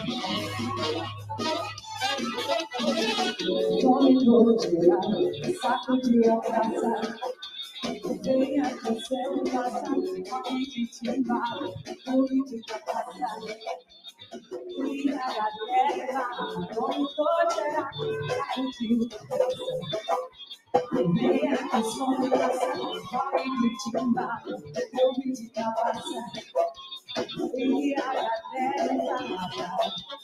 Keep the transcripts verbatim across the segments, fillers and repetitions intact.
Saco de abraçar, venha com seu passar, a gente te embala, o vídeo de passar, e a galera, como poderá, a gente venha com seu passar, a gente te embala, o vídeo de passar, e a galera,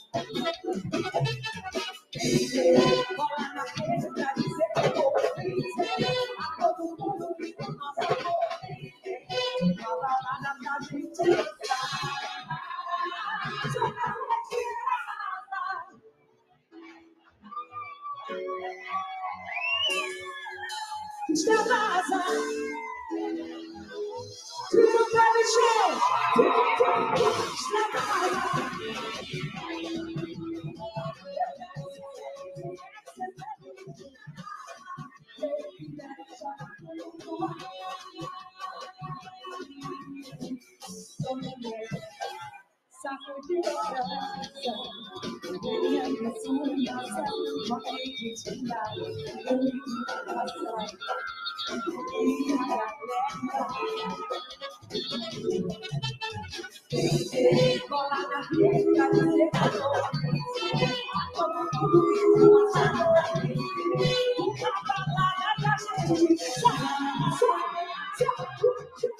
bola na frente pra dizer que eu vou dizer, a todo mundo que tem nossa cor, uma balada pra gente dançar. Extravasa, tudo pra mexer, extravasa. Sacudiu a cabeça, venha na sua casa, morre de tirar, eu me passar, e a galera, bola na rede pra dizer que eu tô, todo mundo que passa, uma balada pra gente, sai, sai, sai.